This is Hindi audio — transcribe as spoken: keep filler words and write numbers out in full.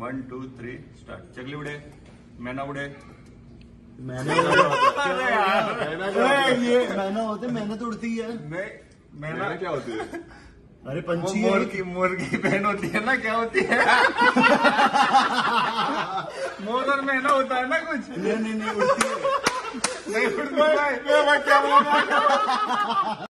One two three start. चकली उड़े, मैना उड़े। मैना अरे यार ये मैना होते, मैना तो उड़ती है। नहीं, मैना क्या होती है? अरे वो पंछी मोर है। की मोर की बहन होती है ना, क्या होती है? मोर और मैना होता है ना कुछ। नहीं नहीं नहीं उड़ती है। नहीं उड़ती है। क्या बोल रहा है?